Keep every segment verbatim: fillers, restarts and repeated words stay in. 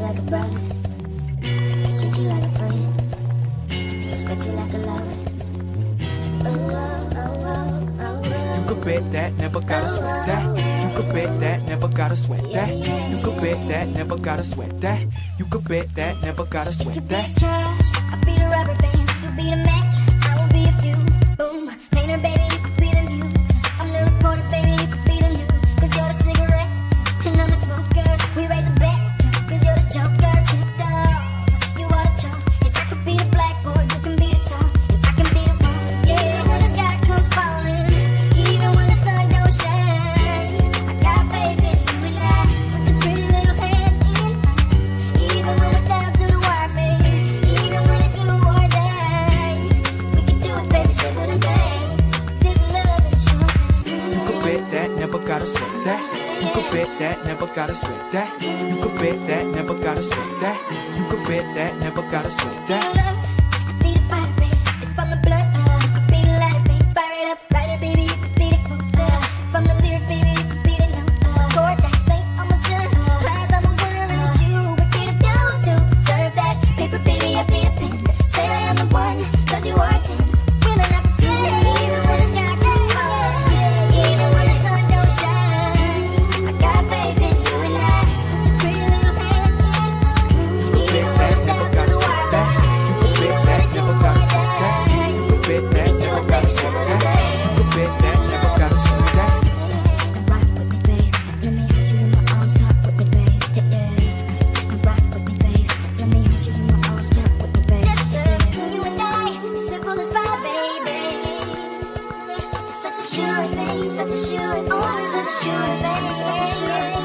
like a brother, treat you like a friend, respect you like a lover. Oh, oh, oh, oh, oh. You could bet that, never gotta sweat that. You could bet that, never gotta sweat that. You could bet that, never gotta sweat that. You could bet that, never gotta sweat that. If you be the cash, I'll be the rubber band. You be the match, I will be a fuse. Boom, painter, baby, you could be the muse. I'm the reporter, baby, you could be the news. Cause you're the cigarette, and I'm the smoker. We raise a bet, cause you're the joker. Tricked off, you are the chalk. If I could be the blackboard, you can be the top. If I can be the phone, yeah, when the sky comes falling, even when the sun don't shine, I got faith in you and I. Put your pretty little hand in mine. Even when we're down to the wire, baby, even when it's you or die, we can do it, baby, simple and bang. This love is short. You could bet that, never gotta sweat that. You could bet that, never gotta sweat that. You could bet that, never gotta sweat that. You could bet that, never gotta sweat that. Be the fire, baby. If I'm the blood, uh, be the lighter, baby. Fire it up, writer, baby. You could be the quote. Uh, if I'm the lyric, baby, you could be the note. Uh, chord that say I'm a sinner. Cries I'm a winner, and it's you. What can I do to deserve that? Paper, baby, I be the pen. Say I am the one, cause you are ten. Feeling up to ten. Even when the sky gets falling, even when the sun don't shine, I got faith in you and I. Put your pretty little hand in mine. Even when I'm down to the wire. You could bet that, never gotta sweat that. You could bet that, never gotta sweat that. You could bet that, never gotta sweat that. Rock with me, babe. Let me hold you in my arms, talk with me, babe. Yeah, yeah. Rock with me, babe. Let me hold you in my arms, talk with me, babe. Yes, sir. You and I, simple as pie, baby. You're such a sure thing, you're such a sure thing, oh, such a sure thing, such a sure thing.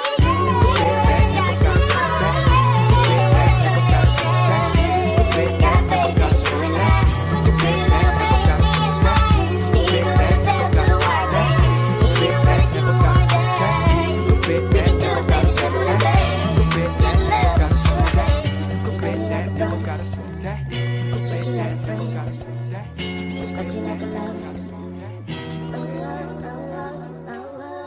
Got faith in you and I. Put your pretty little hand in mine. Even when it's down to the wire, baby. Even when it's you or die, we can do it, baby, simple and bang. This love is sure thing. You could bet that, never gotta sweat that. You could bet that, never gotta sweat that. Respect you like a lover. Gotta sweat that. Oh, oh, oh, oh, oh.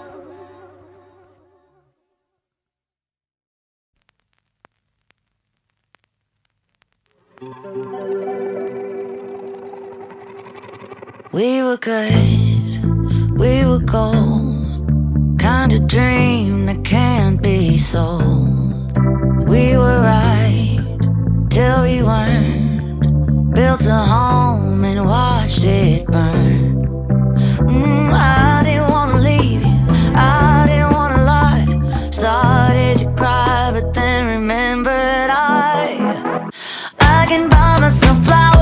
We were good, we were gold, kind of dream that can't be sold. We were right till we weren't, built a home and watched it burn. Mm, I didn't wanna leave you, I didn't wanna lie. Started to cry, but then remembered I I can buy myself flowers,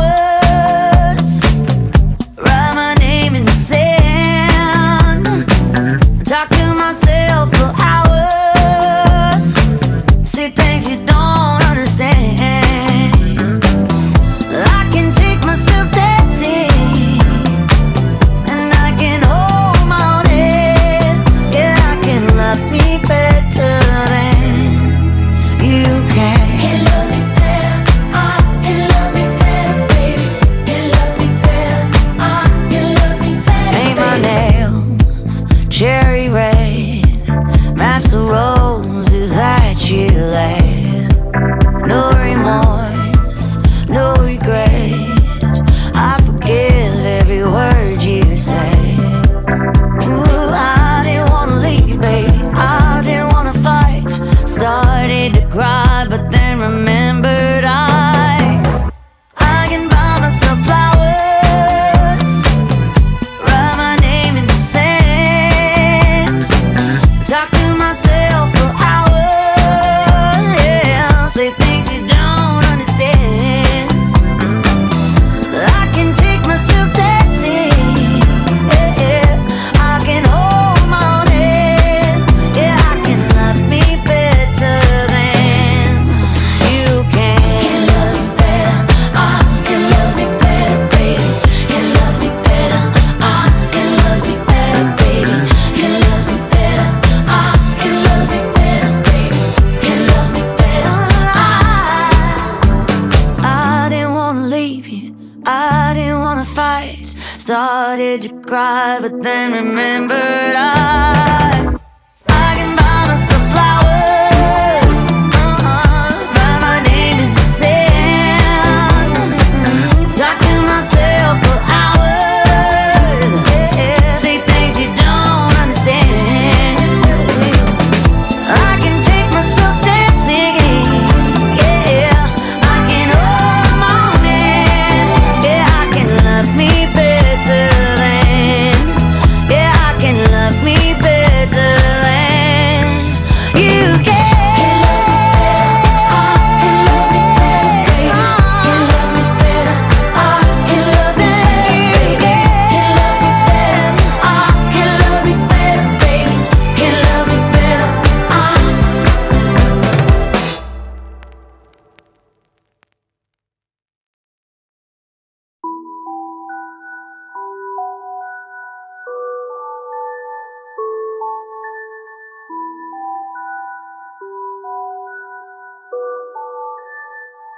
write my name in the sand, talk to myself for hours, see things you don't understand. I can take myself dancing, and I can hold my own head. Yeah, I can love me better than you can. Can love me better, I can love me better, baby. Can love me better, I can love me better. Paint my nails cherry red, match the roses that you laid. No remorse, no regret, I forgive every word you say. Ooh, I didn't wanna leave you, baby, I didn't wanna fight. Started to cry, but then remembered I I can buy myself flowers, write my name in the sand, talk to myself for hours, yeah, say things you don't understand. I can take myself dancing, yeah, yeah. I can hold my own head, yeah, I can love me better than you can. Can love me better, I can love me better, baby. Can love me better, I can love me better, baby. Can love me better, I can love me better, baby. Can love me better, I I didn't wanna leave you, I didn't wanna fight. Started to cry, but then remembered I I can buy myself flowers, uh-uh.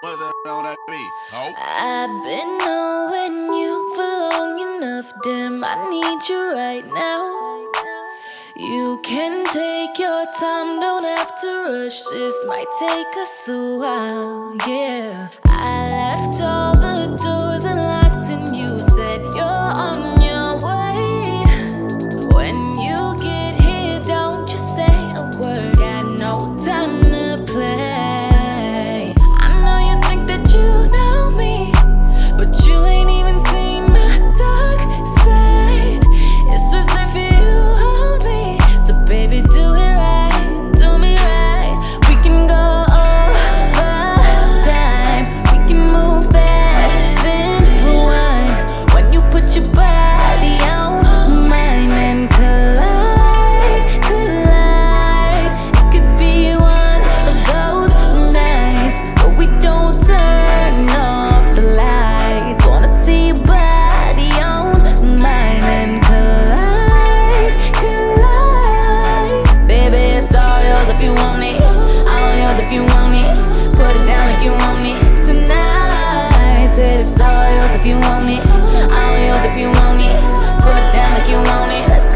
I've been knowing you for long enough, damn, I need you right now. You can take your time, don't have to rush, this might take us a while, yeah. I left all the doors unlocked and you said you're on your way. When you get here, don't you say a word, got no time to play. I know you think that you know me, but you ain't even seen my dark side. It's reserved for you only, so baby do it right, do me right. We can go over time, we can move fast, then rewind. When you put your body on mine and collide, collide. It could be one of those nights where we don't turn off the lights. Wanna see your body on mine and collide, collide. Baby, it's all yours if you want it, all yours if you want it. Put it down like you want it tonight. Said it's all yours if you want it, all yours if you want it. Put it down like you want it, let's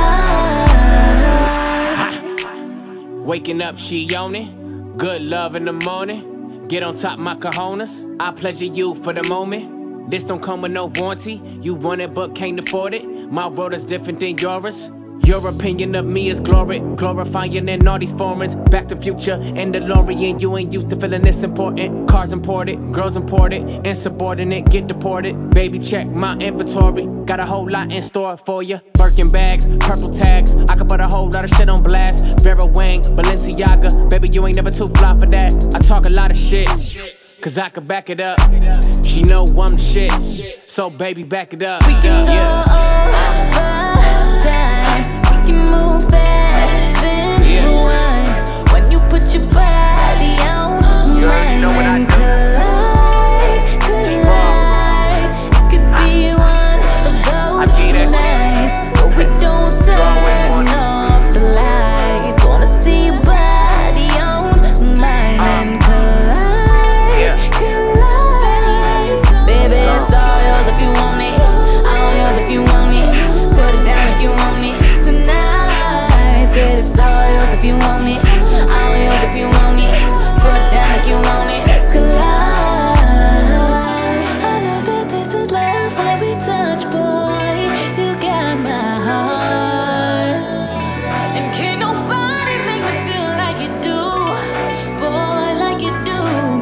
collide. Waking up, she on it. Good love in the morning. Get on top my cojones. I pleasure you for the moment. This don't come with no warranty. You want it but can't afford it. My world is different than yours. Your opinion of me is glory, glorifying in all these foreigns. Back to Future and DeLorean. You ain't used to feeling this important. Cars imported, girls imported, insubordinate, get deported. Baby, check my inventory. Got a whole lot in store for you. Birkin bags, purple tags. I could put a whole lot of shit on blast. Vera Wang, Balenciaga. Baby, you ain't never too fly for that. I talk a lot of shit, cause I could back it up. She know I'm the shit, so baby, back it up. We can go yeah. over time, we can move fast, then rewind. When you put your body on mine and collide, collide. It could be one of those nights where we don't turn off the lights. Wanna see your body on mine and collide, collide. Baby, it's all yours if you want it, all yours if you want it. Put it down if you want it tonight. Said it's all yours if you want it, all yours if you want it. Put it down if you want it, let's collide. I know that this is love where we touch, boy. You got my heart, and can't nobody make me feel like you do, boy, like you do.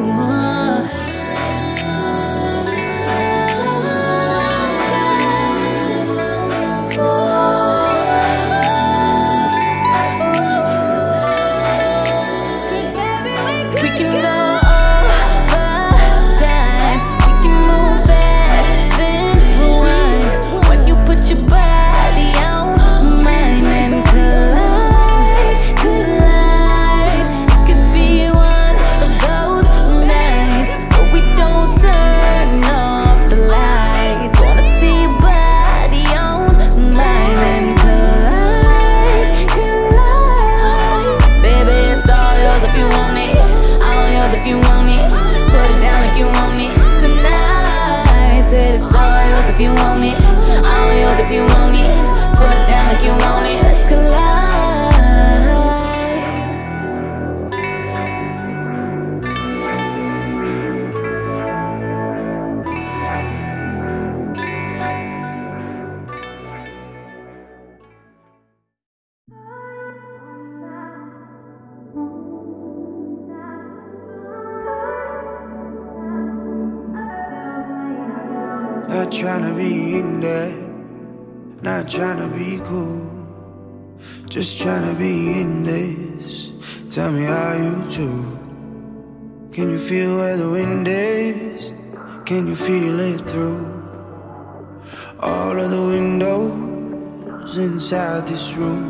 We can go over time, we can move fast, then rewind. When you put your body on mine and collide, collide. It could be one of those nights where we don't turn off the lights. Wanna see your body on mine and collide, collide. Baby, it's all yours if you want it, all yours if you want it. Put it down like you want it tonight. Said it's all yours if you want it, all yours if you want it. Put it down like you want it, let's collide. Not tryna be in there, not tryna be cool, just tryna be in this. Tell me how you do. Can you feel where the wind is? Can you feel it through all of the windows inside this room?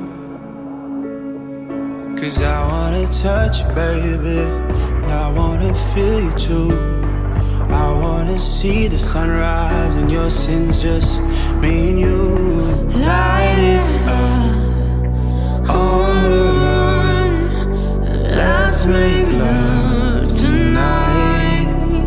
Cause I wanna touch you, baby, and I wanna feel you too. I wanna see the sunrise and your sins, just me and you. Light it up on the run. Let's make love tonight.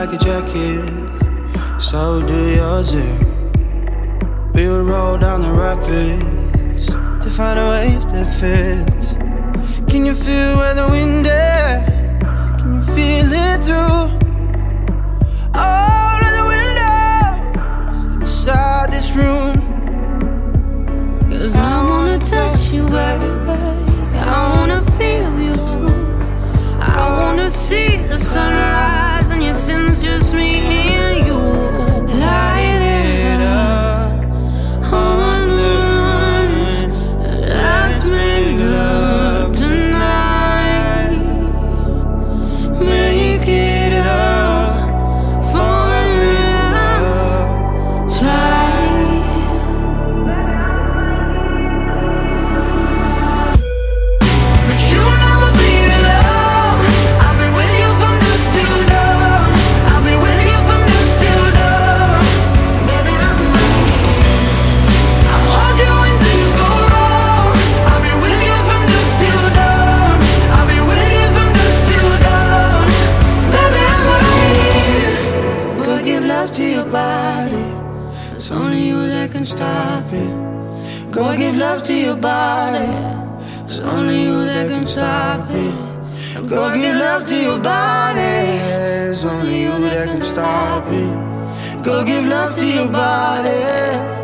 like a jacket, so do yours. Yeah. We would roll down the rapids to find a wave that fits. Can you feel where the wind is? Can you feel it through all of the windows inside this room? 'Cause I wanna touch you, baby. I wanna feel you too. I wanna see the sunrise and your sins, just me and you. Light it up on the run. Let's make love tonight. Make it up for love. Try. But you'll never be alone. I'll be with you from dusk till dawn. I'll be with you from dusk till dawn. Baby, I'm I'll hold you when things go wrong. I'll be with you from dusk till dawn. I'll be with you from dusk till dawn. Baby, I'm right. Go give love to your body. It's only you that can stop it. Go give love to your body. It's only you that can stop it. Go give love to your body. It's only you that can stop it. Go give love to your body.